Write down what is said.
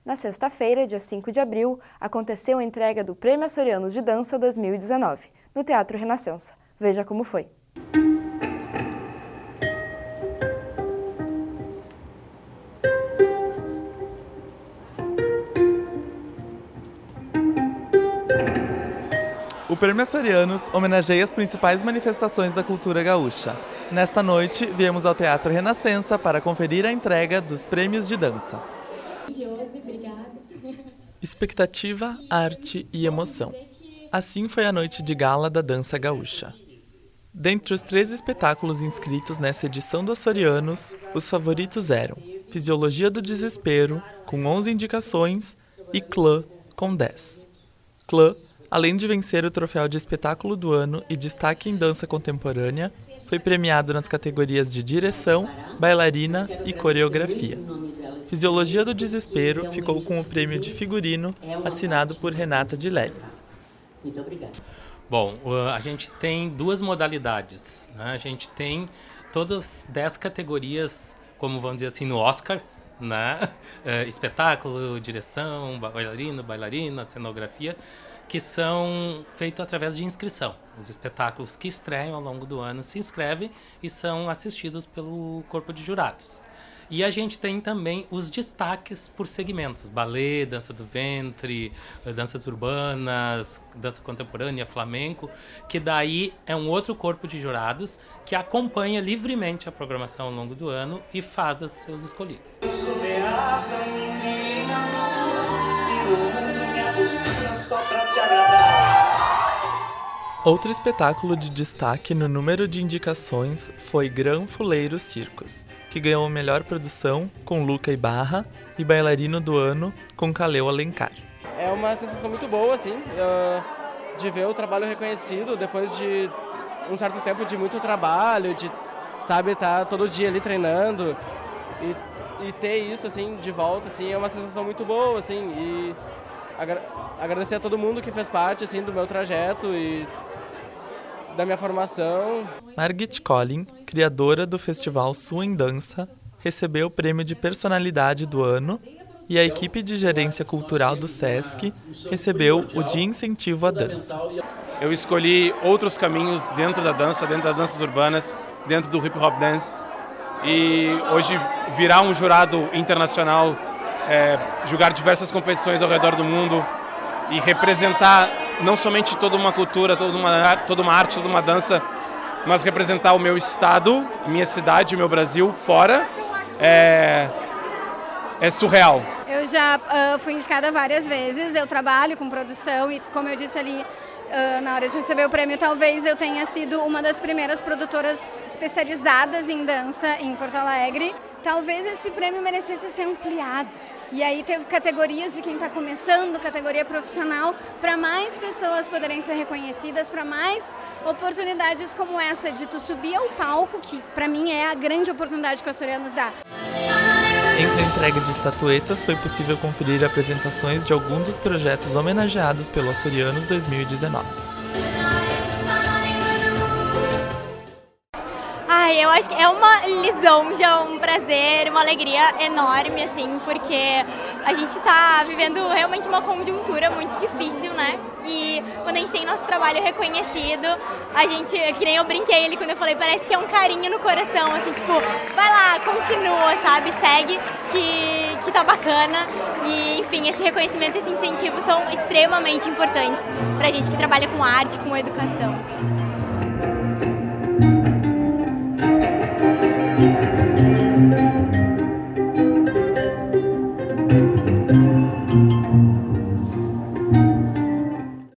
Na sexta-feira, dia 5 de abril, aconteceu a entrega do Prêmio Açorianos de Dança 2019, no Teatro Renascença. Veja como foi. O Prêmio Açorianos homenageia as principais manifestações da cultura gaúcha. Nesta noite, viemos ao Teatro Renascença para conferir a entrega dos prêmios de dança. Expectativa, arte e emoção. Assim foi a noite de gala da dança gaúcha. Dentre os 13 espetáculos inscritos nessa edição do Açorianos, os favoritos eram Fisiologia do Desespero, com 11 indicações, e Clã, com 10. Clã, além de vencer o troféu de espetáculo do ano e destaque em dança contemporânea, foi premiado nas categorias de direção, bailarina e coreografia. Fisiologia do Desespero ficou com o prêmio de figurino, assinado por Renata de Leles. Muito obrigado. Bom, a gente tem duas modalidades, né? A gente tem todas 10 categorias, como vamos dizer assim, no Oscar, né? Espetáculo, direção, bailarina, cenografia, que são feitos através de inscrição. Os espetáculos que estreiam ao longo do ano se inscrevem e são assistidos pelo corpo de jurados. E a gente tem também os destaques por segmentos: balé, dança do ventre, danças urbanas, dança contemporânea, flamenco, que daí é um outro corpo de jurados que acompanha livremente a programação ao longo do ano e faz os seus escolhidos. Outro espetáculo de destaque no número de indicações foi Gran Fuleiro Circos, que ganhou a melhor produção com Luca Ibarra e bailarino do ano com Kaleo Alencar. É uma sensação muito boa, assim, de ver o trabalho reconhecido depois de um certo tempo de muito trabalho, de, sabe, estar todo dia ali treinando e ter isso, assim, de volta, assim, é uma sensação muito boa, assim, e agradecer a todo mundo que fez parte, assim, do meu trajeto e da minha formação. Margit Collin, criadora do Festival Sul em Dança, recebeu o prêmio de personalidade do ano e a equipe de gerência cultural do SESC recebeu o de incentivo à dança. Eu escolhi outros caminhos dentro das danças urbanas, dentro do hip hop dance, e hoje virar um jurado internacional, julgar diversas competições ao redor do mundo e representar não somente toda uma cultura, toda uma arte, toda uma dança, mas representar o meu estado, minha cidade, o meu Brasil fora, é surreal. Eu já fui indicada várias vezes, eu trabalho com produção e, como eu disse ali, na hora de receber o prêmio, talvez eu tenha sido uma das primeiras produtoras especializadas em dança em Porto Alegre. Talvez esse prêmio merecesse ser ampliado. E aí teve categorias de quem está começando, categoria profissional, para mais pessoas poderem ser reconhecidas, para mais oportunidades como essa de tu subir ao palco, que para mim é a grande oportunidade que o Açorianos dá. Entre a entrega de estatuetas, foi possível conferir apresentações de alguns dos projetos homenageados pelo Açorianos 2019. Eu acho que é uma lisonja, um prazer, uma alegria enorme, assim, porque a gente está vivendo realmente uma conjuntura muito difícil, né? E quando a gente tem nosso trabalho reconhecido, a gente, que nem eu brinquei ali quando eu falei, parece que é um carinho no coração, assim, tipo, vai lá, continua, sabe? Segue, que tá bacana. E, enfim, esse reconhecimento, esse incentivo são extremamente importantes pra gente que trabalha com arte, com educação.